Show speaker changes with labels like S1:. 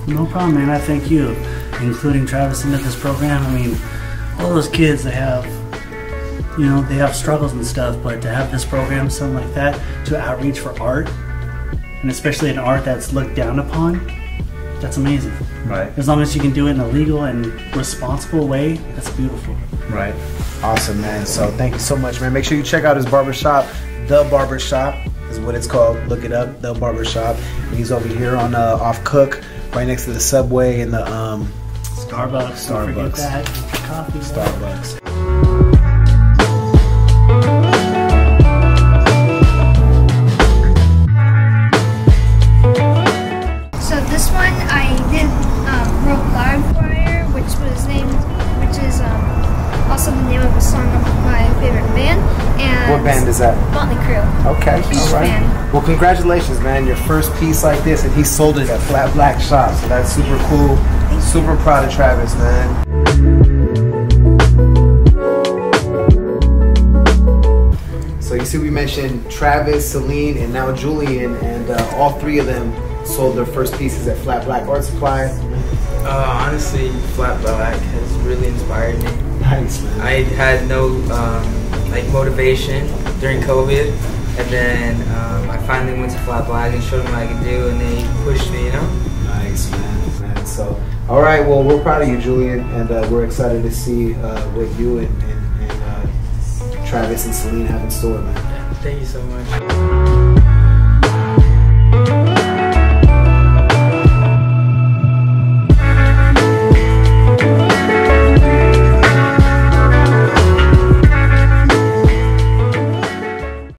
S1: No problem, man. I thank you, including Travis into this program. I mean, all those kids, they have, you know, they have struggles and stuff, but to have this program, something like that, to outreach for art, and especially an art that's looked down upon, that's amazing.
S2: Right.
S1: As long as you can do it in a legal and responsible way, that's beautiful.
S2: Right.
S3: Awesome, man. So thank you so much, man. Make sure you check out his barbershop. The Barbershop is what it's called. Look it up, The Barbershop. And he's over here on off Cook, right next to the Subway and the
S1: Starbucks. Don't forget that. Coffee.
S3: Starbucks.
S4: So this one I did wrote Loudwire, which is also the name of a song of my favorite band. And
S3: What band is that?
S4: Motley Crue.
S3: Okay,
S4: Huge
S3: all right.
S4: fan.
S3: Well, congratulations, man. Your first piece like this, and he sold it at Flat Black Shop, so that's super cool. Super proud of Travis, man. So you see we mentioned Travis, Celine, and now Julian, and all three of them sold their first pieces at Flat Black Art Supply.
S5: Honestly, Flat Black has really inspired me.
S3: Nice, man.
S5: I had no like motivation during COVID, and then I finally went to Flat Black and showed them what I could do, and they pushed me, you know?
S3: Nice, man. So, all right, well, we're proud of you, Julian, and we're excited to see what you and Travis and Celine have in store, man.
S5: Thank you so much.